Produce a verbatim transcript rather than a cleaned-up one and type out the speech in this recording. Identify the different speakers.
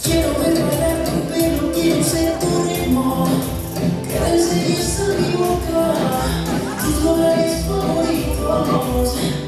Speaker 1: Quiero ver bailar tu pelo, quiero ser tu ritmo. Que desde mi boca tus lugares favoritos.